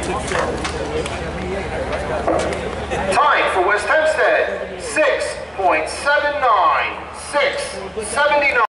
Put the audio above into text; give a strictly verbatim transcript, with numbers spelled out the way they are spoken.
Time for West Hempstead, six point seven nine, six seventy-nine.